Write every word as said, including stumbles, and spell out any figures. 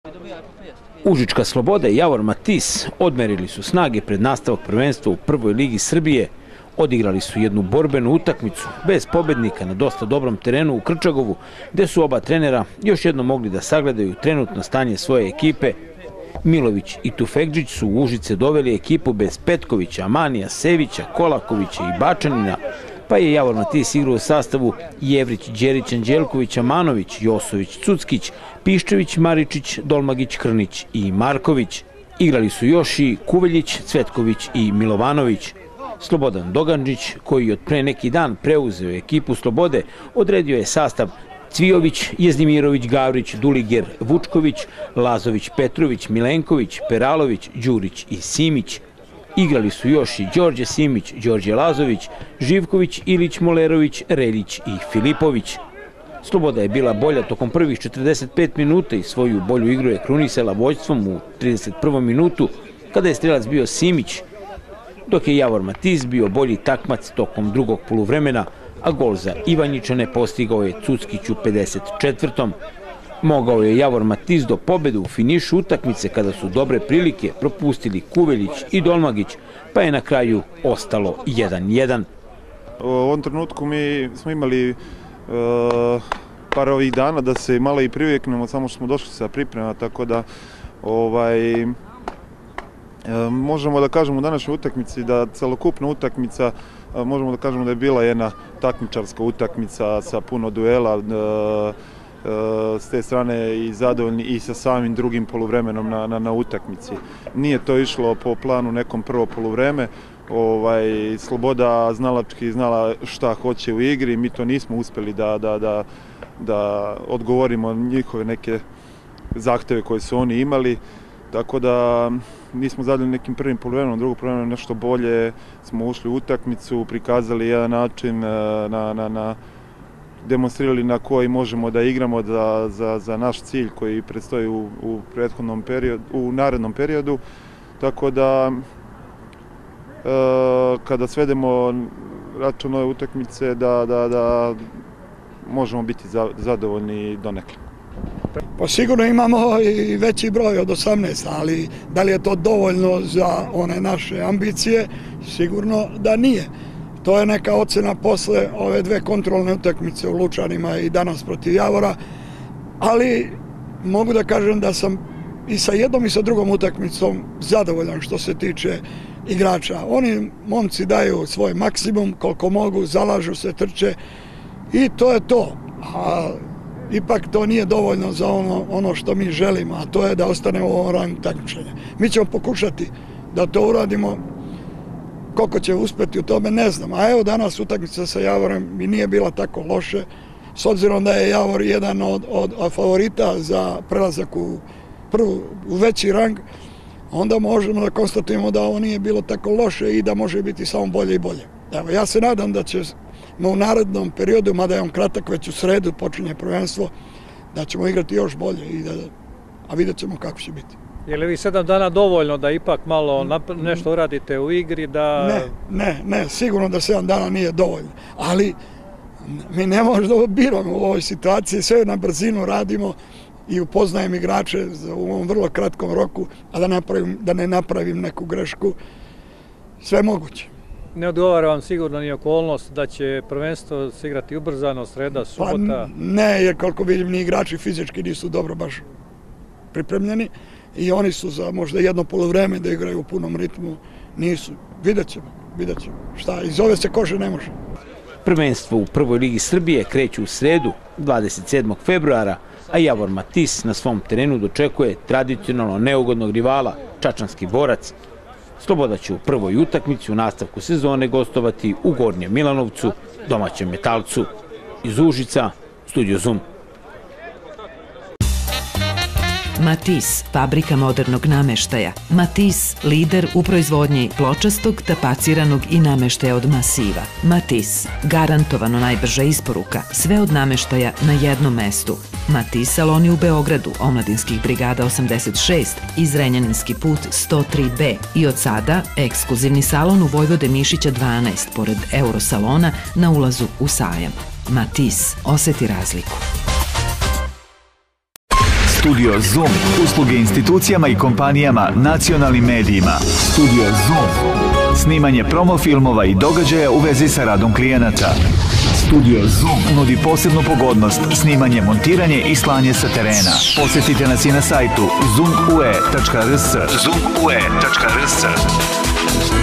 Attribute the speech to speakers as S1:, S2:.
S1: Užička Sloboda i Javor Matis odmerili su snage pred nastavak prvenstva u prvoj ligi Srbije. Odigrali su jednu borbenu utakmicu bez pobednika na dosta dobrom terenu u Krčagovu, gde su oba trenera još jednom mogli da sagledaju trenutno stanje svoje ekipe. Milović i Tufekdžić su u Užice doveli ekipu bez Petkovića, Amanija, Sevića, Kolakovića i Bačanina, pa je Javor Matis igrao u sastavu Jevrić, Đerić, Anđelković, Amanović, Josović, Cuckić, Piščević, Maričić, Dolmagić, Krnić i Marković. Igrali su još i Kuveljić, Cvetković i Milovanović. Slobodan Dogandžić, koji od pre neki dan preuzeo ekipu Slobode, odredio je sastav Cvijović, Jezdimirović, Gavrić, Duliger, Vučković, Lazović, Petrović, Milenković, Peralović, Đurić i Simić. Igrali su još i Đorđe Simić, Đorđe Lazović, Živković, Ilić, Molerović, Reljić i Filipović. Sloboda je bila bolja tokom prvih četrdeset pet minuta i svoju bolju igru je krunisala vođstvom u trideset prvom minutu, kada je strelac bio Simić, dok je Javor Matis bio bolji takmac tokom drugog poluvremena, a gol za Ivanjičane postigao je Cuckić u pedeset četvrtom Mogao je Javor Matis do pobede u finišu utakmice kada su dobre prilike propustili Kuveljić i Dolmagić, pa je na kraju ostalo jedan jedan.
S2: U ovom trenutku mi smo imali e, par ovih dana da se malo i priviknemo, samo što smo došli sa priprema, tako da ovaj, e, možemo da kažemo u današnjoj utakmici da celokupna utakmica, e, možemo da kažemo da je bila jedna takmičarska utakmica sa puno duela, e, s te strane i zadovoljni i sa samim drugim poluvremenom na, na, na utakmici. Nije to išlo po planu nekom prvo poluvreme, ovaj, Sloboda znalački znala šta hoće u igri, mi to nismo uspeli da, da, da, da odgovorimo njihove neke zahteve koje su oni imali, tako da nismo zadovoljni nekim prvim poluvremenom, drugom poluvremenom nešto bolje, smo ušli u utakmicu, prikazali jedan način na, na, na demonstrirali na koji možemo da igramo za, za, za naš cilj koji predstoji u, u prethodnom periodu, u narednom periodu, tako da e, kada svedemo račun ove utakmice da, da, da možemo biti za, zadovoljni donekle.
S3: Pa sigurno imamo i veći broj od osamnaest, ali da li je to dovoljno za one naše ambicije? Sigurno da nije. To je neka ocena posle ove dve kontrolne utakmice u Lučanima i danas protiv Javora, ali mogu da kažem da sam i sa jednom i sa drugom utakmicom zadovoljan što se tiče igrača. Oni momci daju svoj maksimum koliko mogu, zalažu se, trče i to je to. A ipak to nije dovoljno za ono, ono što mi želimo, a to je da ostane u ovom rangu takmičenja. Mi ćemo pokušati da to uradimo. Koliko će uspeti u tome, ne znam. A evo danas utakmica sa Javorem i nije bila tako loše, s obzirom da je Javor jedan od, od, od favorita za prelazak u, prvu, u veći rang, onda možemo da konstatujemo da ovo nije bilo tako loše i da može biti samo bolje i bolje. Evo, ja se nadam da ćemo u narednom periodu, mada je on kratak, već u sredu počinje prvenstvo, da ćemo igrati još bolje, i da, a vidjet ćemo kako će biti.
S4: Je li vi sedam dana dovoljno da ipak malo nešto uradite u igri? Da...
S3: Ne, ne, ne, sigurno da sedam dana nije dovoljno, ali mi ne možemo da biramo u ovoj situaciji, sve na brzinu radimo i upoznajem igrače u ovom vrlo kratkom roku, a da, napravim, da ne napravim neku grešku, sve moguće.
S4: Ne odgovara vam sigurno ni okolnost da će prvenstvo se igrati ubrzano, sreda, subota?
S3: Pa ne, jer koliko vidim ni igrači fizički nisu dobro baš pripremljeni, i oni su za možda jedno poluvreme da igraju u punom ritmu, nisu. Vidjet ćemo, vidjet ćemo. Šta, iz ove se kože ne može.
S1: Prvenstvo u prvoj ligi Srbije kreće u sredu, dvadeset sedmog februara, a Javor Matis na svom terenu dočekuje tradicionalno neugodnog rivala, čačanski Borac. Sloboda će u prvoj utakmici u nastavku sezone gostovati u Gornjem Milanovcu, domaćem Metalcu. Iz Užica, Studio Zoom.
S5: Matis, fabrika modernog nameštaja. Matis, lider u proizvodnji pločastog, tapaciranog i nameštaja od masiva. Matis, garantovano najbrža isporuka, sve od nameštaja na jednom mestu. Matis saloni u Beogradu, Omladinskih brigada osamdeset šest i Zrenjaninski put sto tri B. I od sada ekskluzivni salon u Vojvode Mišića dvanaest, pored Eurosalona na ulazu u sajam. Matis, oseti razliku.
S6: Studio Zoom. Usluge institucijama i kompanijama, nacionalnim medijima. Studio Zoom. Snimanje promofilmova i događaja u vezi sa radom klijenata. Studio Zoom nudi posebnu pogodnost, snimanje, montiranje i slanje sa terena. Posjetite nas i na sajtu zoom u e tačka r s. zoom u e tačka r s.